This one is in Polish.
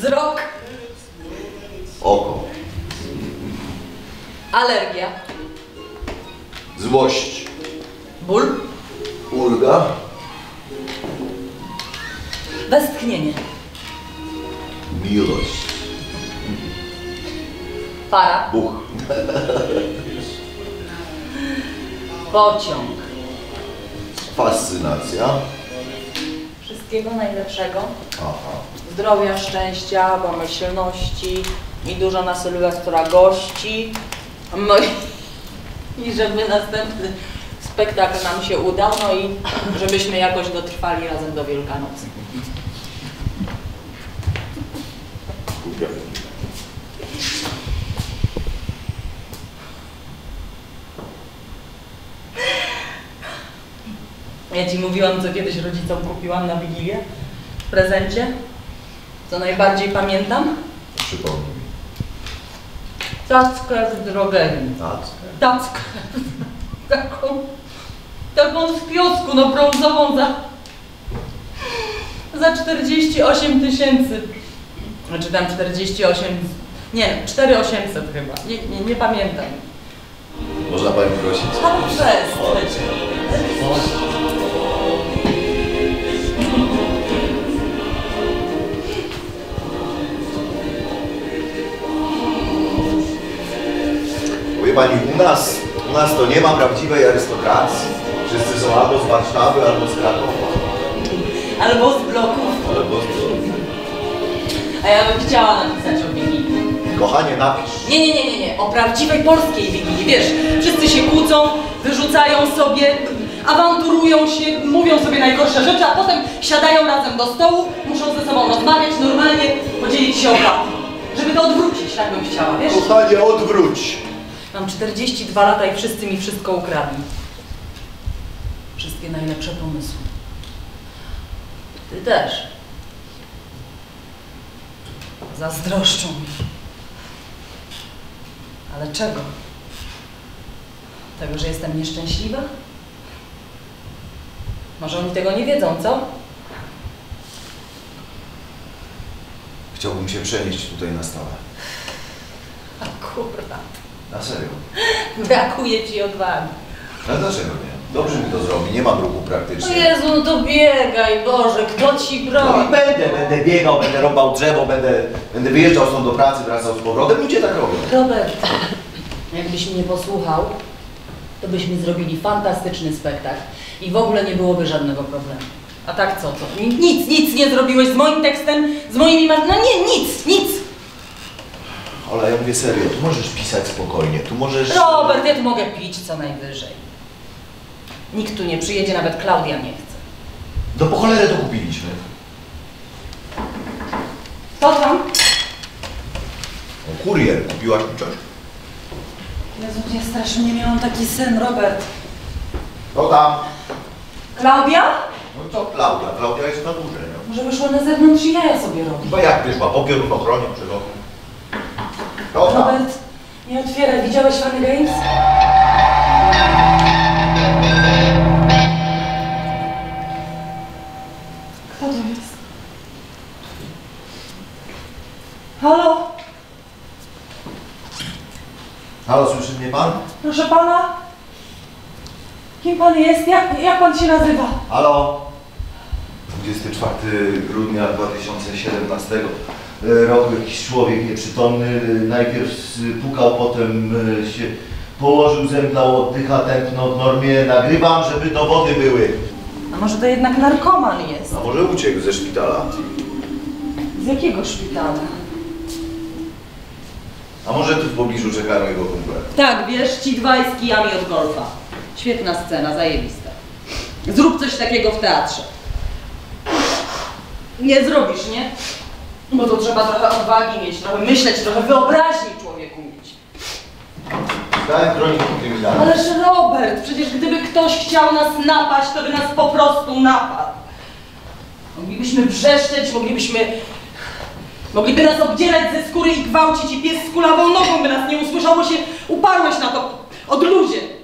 Wzrok. Oko. Alergia. Złość. Ból. Ulga. Westchnienie. Miłość. Para. Buch. Pociąg. Fascynacja. Wszystkiego najlepszego. Aha. Zdrowia, szczęścia, pomyślności i dużo na Sylwestra gości. No i żeby następny spektakl nam się udał, no i żebyśmy jakoś dotrwali razem do Wielkanocy. Ja ci mówiłam, co kiedyś rodzicom kupiłam na Wigilię w prezencie. Co najbardziej pamiętam? Przypomnij mi. Tackę z drogerii. Tackę. Taką z kiosku, no brązową za 48 000. Znaczy tam 48, nie, 4800 chyba, nie pamiętam. Można pani prosić? Ale przestań. Wie pani, u nas to nie ma prawdziwej arystokracji. Wszyscy są albo z Warszawy, albo z Krakowa. Albo z bloków. Albo z bloków. A ja bym chciała napisać o Wigilii. Kochanie, napisz. Nie. O prawdziwej polskiej Wigilii. Wiesz, wszyscy się kłócą, wyrzucają sobie, awanturują się, mówią sobie najgorsze rzeczy, a potem siadają razem do stołu, muszą ze sobą rozmawiać, normalnie podzielić się opłatą. Żeby to odwrócić, tak bym chciała, wiesz? Kochanie, odwróć. Mam 42 lata i wszyscy mi wszystko ukradli. Wszystkie najlepsze pomysły. Ty też. Zazdroszczą mi. Ale czego? Tego, że jestem nieszczęśliwa? Może oni tego nie wiedzą, co? Chciałbym się przenieść tutaj na stałe. A kurwa. Na serio. Brakuje ci odwagi. Ale dlaczego nie? Dobrze mi to zrobi, nie ma bruku O praktycznie. Jezu, no to biegaj, Boże, kto ci No broni? i będę biegał, będę rąbał drzewo, będę wyjeżdżał stąd do pracy, wracał z powrotem. Ludzie tak robią. Robert, jakbyś mnie posłuchał, to byśmy zrobili fantastyczny spektakl i w ogóle nie byłoby żadnego problemu. A tak co? Nic nie zrobiłeś z moim tekstem, z moimi no nie, nic. Ale ja mówię serio, tu możesz pisać spokojnie, tu możesz... Robert, ja tu mogę pić co najwyżej. Nikt tu nie przyjedzie, nawet Klaudia nie chce. No po cholerę to kupiliśmy. Co tam? O, kurier, kupiłaś mi coś? Jezu, ja strasznie miałam taki sen, Robert. To tam. Klaudia? No to Klaudia, Klaudia jest na górze, nie? Może wyszła na zewnątrz i jaja sobie robi. Chyba jak wyszła, popiór w ochronie przed oknem. To tam. Robert, nie otwieraj. Widziałeś Funny Games? Kto to jest? Halo? Halo, słyszy mnie pan? Proszę pana? Kim pan jest? Jak pan się nazywa? Halo? 24 grudnia 2017 roku jakiś człowiek nieprzytomny najpierw pukał, potem się położył, zemdlał, oddycha, tętno w normie. Nagrywam, żeby dowody były. A może to jednak narkoman jest? A może uciekł ze szpitala? Z jakiego szpitala? A może tu w pobliżu czekają jego kumple? Tak, wiesz, ci dwaj z kijami od golfa. Świetna scena, zajebista. Zrób coś takiego w teatrze. Nie zrobisz, nie? Bo to trzeba trochę odwagi mieć, trochę myśleć, trochę wyobraźni człowieku mieć. Dałem kroniki kryminalne. Ależ Robert, przecież gdyby ktoś chciał nas napaść, to by nas po prostu napadł. Moglibyśmy wrzeszczeć, mogliby nas obdzierać ze skóry i gwałcić i pies z kulawą nogą by nas nie usłyszał, bo się uparłeś na to od ludzie.